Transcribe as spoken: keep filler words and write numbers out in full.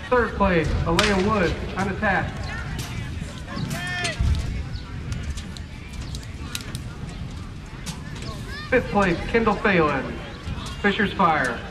Third place, Alea Wood, unattached. Fifth place, Kendall Phelan, Fisher's Fire.